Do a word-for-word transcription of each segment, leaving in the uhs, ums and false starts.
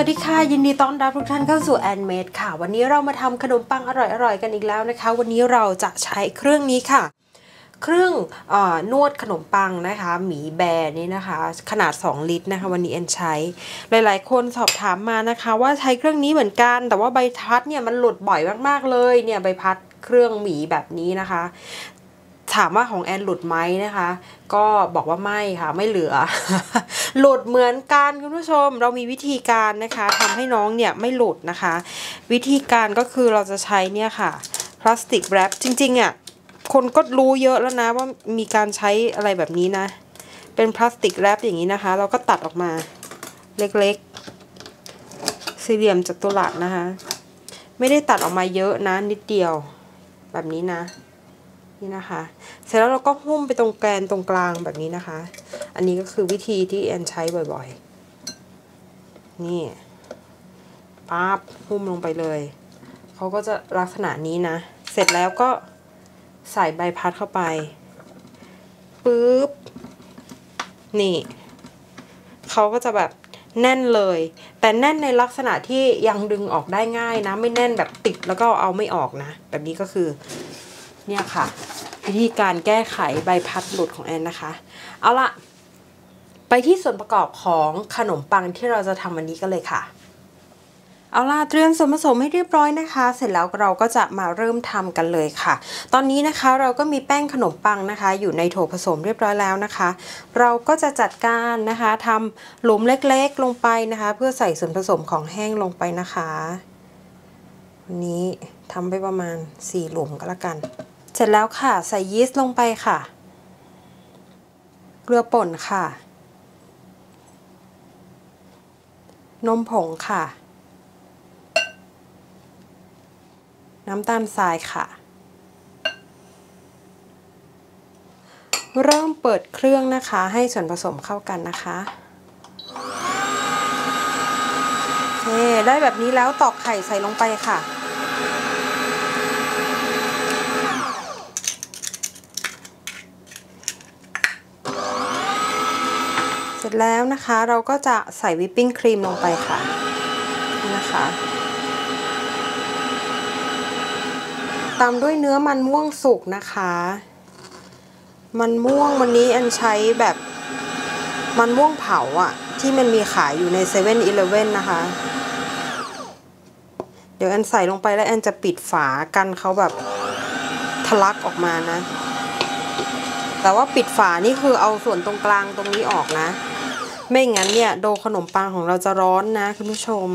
สวัสดีค่ะยินดีต้อนรับทุกท่านเข้าสู่แอนเมดค่ะวันนี้เรามาทำขนมปังอร่อยๆกันอีกแล้วนะคะวันนี้เราจะใช้เครื่องนี้ค่ะเครื่องเอ่อนวดขนมปังนะคะหมีแบร์นี่นะคะขนาดสองลิตรนะคะวันนี้แอนใช้หลายๆคนสอบถามมานะคะว่าใช้เครื่องนี้เหมือนกันแต่ว่าใบพัดเนี่ยมันหลุดบ่อยมากๆเลยเนี่ยใบพัดเครื่องหมีแบบนี้นะคะถามว่าของแอนหลุดไหมนะคะก็บอกว่าไม่ค่ะไม่เหลือ หลุดเหมือนกันคุณผู้ชมเรามีวิธีการนะคะทำให้น้องเนี่ยไม่หลุดนะคะวิธีการก็คือเราจะใช้เนี่ยค่ะพลาสติกแรปจริงๆอ่ะคนก็รู้เยอะแล้วนะว่ามีการใช้อะไรแบบนี้นะเป็นพลาสติกแรปอย่างนี้นะคะเราก็ตัดออกมาเล็กๆสี่เหลี่ยมจัตุรัสนะคะไม่ได้ตัดออกมาเยอะนะนิดเดียวแบบนี้นะนี่นะคะเสร็จแล้วเราก็หุ้มไปตรงแกนตรงกลางแบบนี้นะคะอันนี้ก็คือวิธีที่แอนใช้บ่อยๆนี่ปั๊บหุ้มลงไปเลยเขาก็จะลักษณะนี้นะเสร็จแล้วก็ใส่ใบพัดเข้าไปปึ๊บนี่เขาก็จะแบบแน่นเลยแต่แน่นในลักษณะที่ยังดึงออกได้ง่ายนะไม่แน่นแบบติดแล้วก็เอาไม่ออกนะแบบนี้ก็คือเนี่ยค่ะวิธีการแก้ไขใบพัดหลุดของแอนนะคะเอาละไปที่ส่วนประกอบของขนมปังที่เราจะทำวันนี้กันเลยค่ะเอาล่ะเตรียมส่วนผสมให้เรียบร้อยนะคะเสร็จแล้วเราก็จะมาเริ่มทำกันเลยค่ะตอนนี้นะคะเราก็มีแป้งขนมปังนะคะอยู่ในโถผสมเรียบร้อยแล้วนะคะเราก็จะจัดการนะคะทำหลุมเล็กๆลงไปนะคะเพื่อใส่ส่วนผสมของแห้งลงไปนะคะวันนี้ทำไปประมาณสี่หลุมก็แล้วกันเสร็จแล้วค่ะใส่ยีสต์ลงไปค่ะเกลือป่นค่ะนมผงค่ะน้ำตาลทรายค่ะเริ่มเปิดเครื่องนะคะให้ส่วนผสมเข้ากันนะคะโอเคได้แบบนี้แล้วตอกไข่ใส่ลงไปค่ะเสร็จแล้วนะคะเราก็จะใส่วิปปิ้งครีมลงไปค่ะนี่นะคะตามด้วยเนื้อมันม่วงสุกนะคะมันม่วงวันนี้แอนใช้แบบมันม่วงเผาอ่ะที่มันมีขายอยู่ในเซเว่นอีเลฟเว่นนะคะเดี๋ยวแอนใส่ลงไปแล้วแอนจะปิดฝากันเขาแบบทะลักออกมานะแต่ว่าปิดฝานี่คือเอาส่วนตรงกลางตรงนี้ออกนะไม่งั้นเนี่ยโดขนมปังของเราจะร้อนนะคุณผู้ชม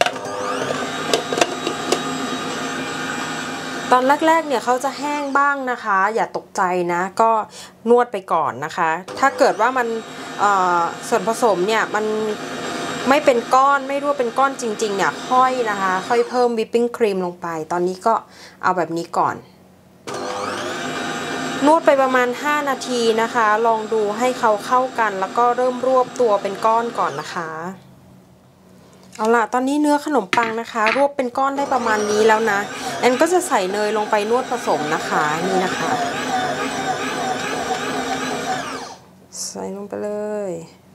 ตอนแรกๆเนี่ยเขาจะแห้งบ้างนะคะอย่าตกใจนะก็นวดไปก่อนนะคะถ้าเกิดว่ามันส่วนผสมเนี่ยมันไม่เป็นก้อนไม่รู้ว่าเป็นก้อนจริงๆเนี่ยค่อยนะคะค่อยเพิ่มวิปปิ้งครีมลงไปตอนนี้ก็เอาแบบนี้ก่อนนวดไปประมาณห้านาทีนะคะลองดูให้เขาเข้ากันแล้วก็เริ่มรวบตัวเป็นก้อนก่อนนะคะเอาล่ะตอนนี้เนื้อขนมปังนะคะรวบเป็นก้อนได้ประมาณนี้แล้วนะแอนก็จะใส่เนยลงไปนวดผสมนะคะนี่นะคะใส่ลงไปเลย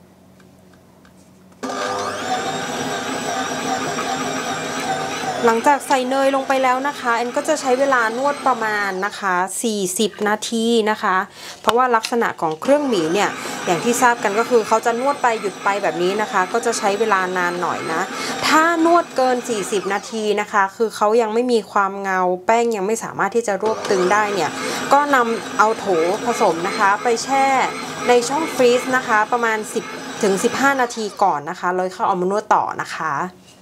หลังจากใส่เนยลงไปแล้วนะคะแอนก็จะใช้เวลานวดประมาณนะคะสี่สิบนาทีนะคะเพราะว่าลักษณะของเครื่องหมี่เนี่ยอย่างที่ทราบกันก็คือเขาจะนวดไปหยุดไปแบบนี้นะคะก็จะใช้เวลานานหน่อยนะถ้านวดเกินสี่สิบนาทีนะคะคือเขายังไม่มีความเงาแป้งยังไม่สามารถที่จะรวบตึงได้เนี่ยก็นำเอาโถผสมนะคะไปแช่ในช่องฟรีซนะคะประมาณสิบถึงสิบห้านาทีก่อนนะคะเลยเข้าเอามานวดต่อนะคะ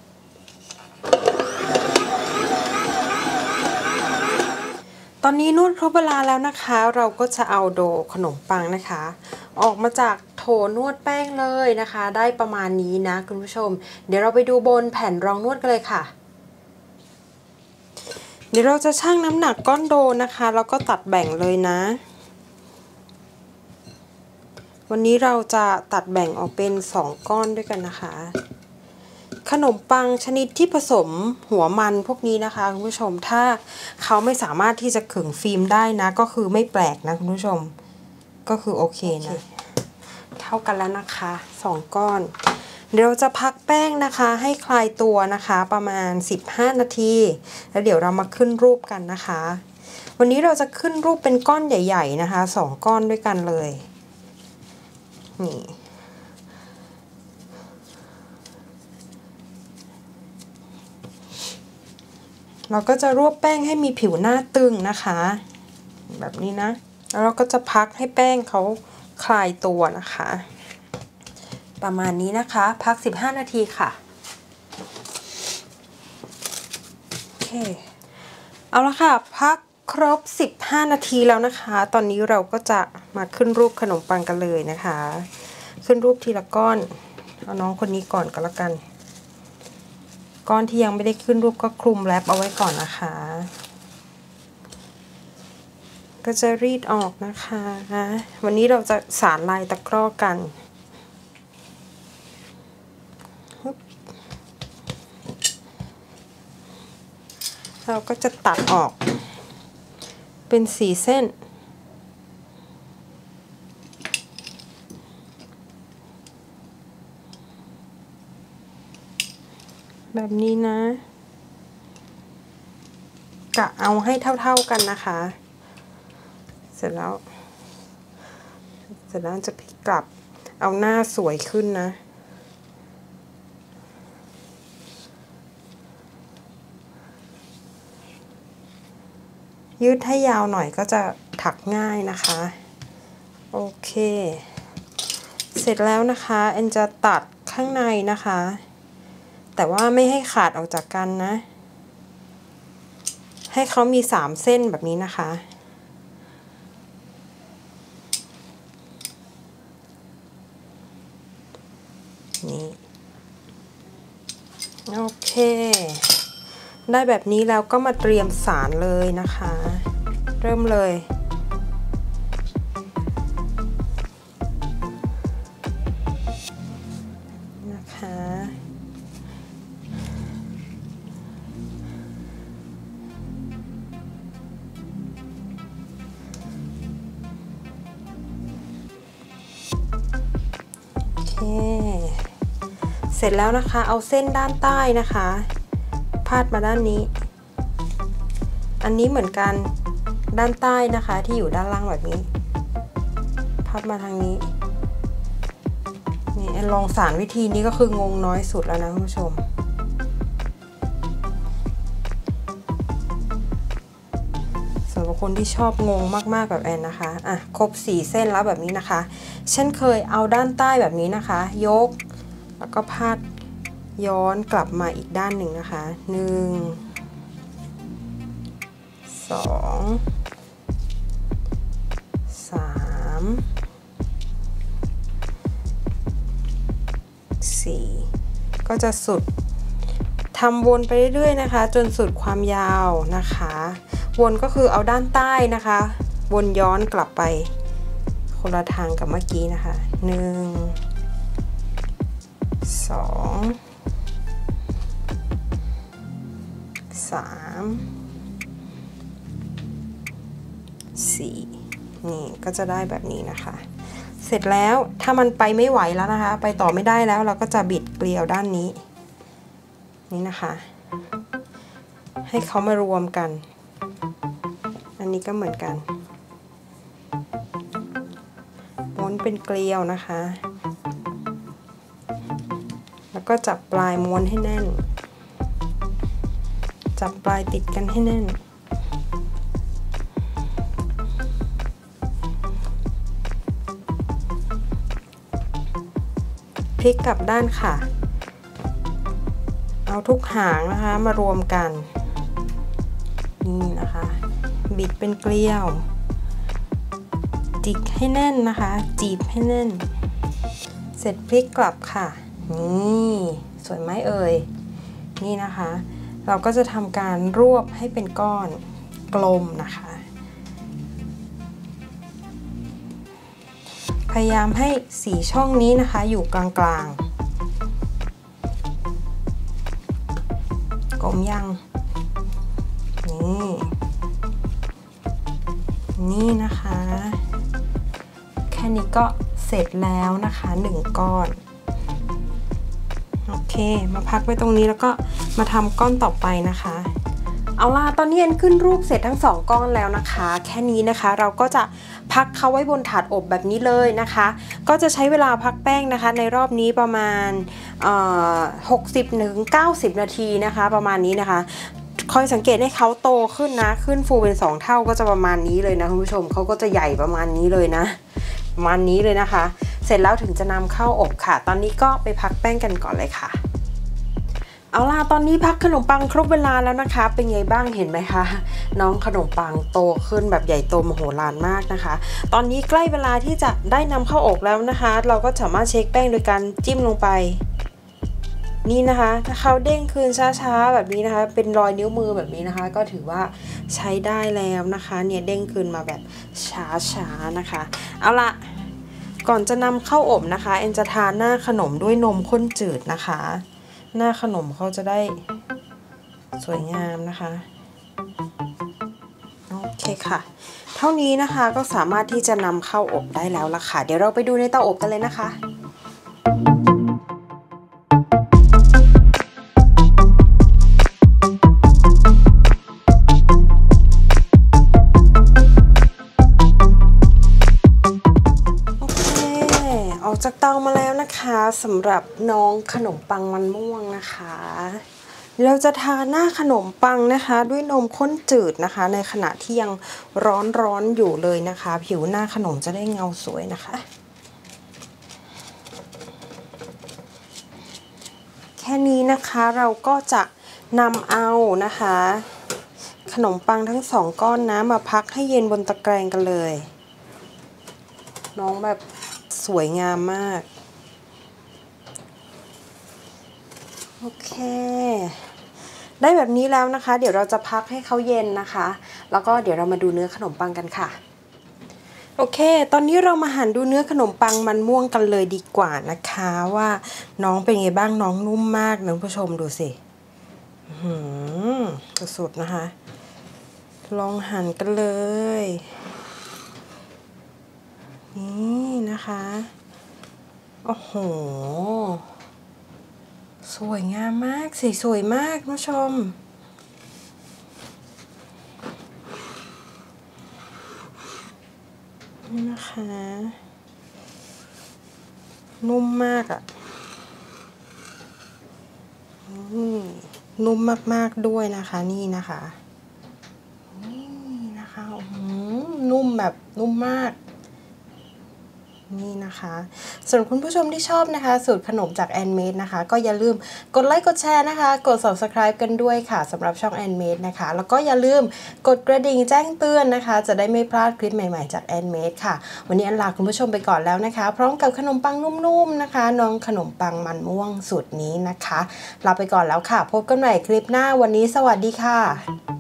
ตอนนี้นวดครบเวลาแล้วนะคะเราก็จะเอาโดขนมปังนะคะออกมาจากโถนวดแป้งเลยนะคะได้ประมาณนี้นะคุณผู้ชมเดี๋ยวเราไปดูบนแผ่นรองนวดกันเลยค่ะเดี๋ยวเราจะชั่งน้ำหนักก้อนโดนะคะแล้วก็ตัดแบ่งเลยนะวันนี้เราจะตัดแบ่งออกเป็นสองก้อนด้วยกันนะคะขนมปังชนิดที่ผสมหัวมันพวกนี้นะคะคุณผู้ชมถ้าเขาไม่สามารถที่จะขึงฟิล์มได้นะก็คือไม่แปลกนะคุณผู้ชมก็คือโอเคนะเท่ากันแล้วนะคะสองก้อนเดี๋ยวเราจะพักแป้งนะคะให้คลายตัวนะคะประมาณสิบห้านาทีแล้วเดี๋ยวเรามาขึ้นรูปกันนะคะวันนี้เราจะขึ้นรูปเป็นก้อนใหญ่ๆนะคะสองก้อนด้วยกันเลยนี่เราก็จะรวบแป้งให้มีผิวหน้าตึงนะคะแบบนี้นะแล้วเราก็จะพักให้แป้งเขาคลายตัวนะคะประมาณนี้นะคะพักสิบห้านาทีค่ะโอเคเอาละค่ะพักครบสิบห้านาทีแล้วนะคะตอนนี้เราก็จะมาขึ้นรูปขนมปังกันเลยนะคะขึ้นรูปทีละก้อนเอาน้องคนนี้ก่อนก็แล้วกันก้อนที่ยังไม่ได้ขึ้นรูปก็คลุมแรปเอาไว้ก่อนนะคะก็จะรีดออกนะคะวันนี้เราจะสานลายตะกร้อกันเราก็จะตัดออกเป็นสี่เส้นแบบนี้นะกะเอาให้เท่าๆกันนะคะเสร็จแล้วเสร็จแล้วจะพลิกกลับเอาหน้าสวยขึ้นนะยืดให้ยาวหน่อยก็จะถักง่ายนะคะโอเคเสร็จแล้วนะคะแอนจะตัดข้างในนะคะแต่ว่าไม่ให้ขาดออกจากกันนะให้เขามีสามเส้นแบบนี้นะคะนี่โอเคได้แบบนี้แล้วก็มาเตรียมสารเลยนะคะเริ่มเลยนะคะโอเคเสร็จแล้วนะคะเอาเส้นด้านใต้นะคะพาดมาด้านนี้อันนี้เหมือนกันด้านใต้นะคะที่อยู่ด้านล่างแบบนี้พาดมาทางนี้นี่ลองสารวิธีนี้ก็คืองงน้อยสุดแล้วนะคุณผู้ชมสำหรับคนที่ชอบงงมากๆแบบแอนนะคะอ่ะครบสี่เส้นแล้วแบบนี้นะคะเช่นเคยเอาด้านใต้แบบนี้นะคะยกแล้วก็พาดย้อนกลับมาอีกด้านหนึ่งนะคะหนึ่งสองสามสี่ก็จะสุดทำวนไปเรื่อยๆนะคะจนสุดความยาวนะคะวนก็คือเอาด้านใต้นะคะวนย้อนกลับไปคนละทางกับเมื่อกี้นะคะหนึ่งสองสามสี่นี่ก็จะได้แบบนี้นะคะเสร็จแล้วถ้ามันไปไม่ไหวแล้วนะคะไปต่อไม่ได้แล้วเราก็จะบิดเกลียวด้านนี้นี่นะคะให้เขามารวมกันอันนี้ก็เหมือนกันม้วนเป็นเกลียวนะคะแล้วก็จับปลายม้วนให้แน่นจับปลายติดกันให้แน่นพลิกกลับด้านค่ะเอาทุกหางนะคะมารวมกันนี่นะคะบิดเป็นเกลียวจิกให้แน่นนะคะจีบให้แน่นเสร็จพลิกกลับค่ะนี่สวยไหมเอ่ยนี่นะคะเราก็จะทำการรวบให้เป็นก้อนกลมนะคะพยายามให้สีช่องนี้นะคะอยู่กลางๆกลมยังนี่นี่นะคะแค่นี้ก็เสร็จแล้วนะคะหนึ่งก้อนมาพักไว้ตรงนี้แล้วก็มาทำก้อนต่อไปนะคะเอาล่ะตอนนี้แอนขึ้นรูปเสร็จทั้งสองก้อนแล้วนะคะแค่นี้นะคะเราก็จะพักเขาไว้บนถาดอบแบบนี้เลยนะคะก็จะใช้เวลาพักแป้งนะคะในรอบนี้ประมาณหกสิบถึงเก้าสิบนาทีนะคะประมาณนี้นะคะคอยสังเกตให้เขาโตขึ้นนะขึ้นฟูเป็นสองเท่าก็จะประมาณนี้เลยนะคุณผู้ชมเขาก็จะใหญ่ประมาณนี้เลยนะประมาณนี้เลยนะคะเสร็จแล้วถึงจะนำเข้าอบค่ะตอนนี้ก็ไปพักแป้งกันก่อนเลยค่ะเอาล่ะตอนนี้พักขนมปังครบเวลาแล้วนะคะเป็นไงบ้างเห็นไหมคะน้องขนมปังโตขึ้นแบบใหญ่โตมโหฬารมากนะคะตอนนี้ใกล้เวลาที่จะได้นำเข้าอบแล้วนะคะเราก็สามารถเช็คแป้งโดยการจิ้มลงไปนี่นะคะถ้าเขาเด้งคืนช้าๆแบบนี้นะคะเป็นรอยนิ้วมือแบบนี้นะคะก็ถือว่าใช้ได้แล้วนะคะเนี่ยเด้งคืนมาแบบช้าๆนะคะเอาล่ะก่อนจะนำเข้าอบนะคะแอนจะทาหน้าขนมด้วยนมข้นจืดนะคะหน้าขนมเขาจะได้สวยงามนะคะโอเคค่ะเท่านี้นะคะก็สามารถที่จะนำเข้าอบได้แล้วล่ะค่ะเดี๋ยวเราไปดูในเตาอบกันเลยนะคะออกจากเตามาแล้วนะคะสำหรับน้องขนมปังมันม่วงนะคะเราจะทาหน้าขนมปังนะคะด้วยนมข้นจืดนะคะในขณะที่ยังร้อนๆอยู่เลยนะคะผิวหน้าขนมจะได้เงาสวยนะคะแค่นี้นะคะเราก็จะนำเอานะคะขนมปังทั้งสองก้อนนะมาพักให้เย็นบนตะแกรงกันเลยน้องแบบสวยงามมากโอเคได้แบบนี้แล้วนะคะเดี๋ยวเราจะพักให้เขาเย็นนะคะแล้วก็เดี๋ยวเรามาดูเนื้อขนมปังกันค่ะโอเคตอนนี้เรามาหั่นดูเนื้อขนมปังมันม่วงกันเลยดีกว่านะคะว่าน้องเป็นไงบ้างน้องนุ่มมากนะผู้ชมดูสิหืมสุดๆนะคะลองหั่นกันเลยนี่นะคะโอ้โหสวยงามมากสีสวยมากผู้ชมนี่นะคะนุ่มมากอ่ะนุ่มมากๆด้วยนะคะนี่นะคะนี่นะคะนุ่มแบบนุ่มมากนี่นะคะส่วนคุณผู้ชมที่ชอบนะคะสูตรขนมจากแอนเมดนะคะก็อย่าลืมกดไลค์กดแชร์นะคะกด ซับสไครบ์ กันด้วยค่ะสำหรับช่องแอนเมดนะคะแล้วก็อย่าลืมกดกระดิ่งแจ้งเตือนนะคะจะได้ไม่พลาดคลิปใหม่ๆจากแอนเมดค่ะวันนี้อันลาคุณผู้ชมไปก่อนแล้วนะคะพร้อมกับขนมปังนุ่มๆนะคะน้องขนมปังมันม่วงสูตรนี้นะคะลาไปก่อนแล้วค่ะพบกันใหม่คลิปหน้าวันนี้สวัสดีค่ะ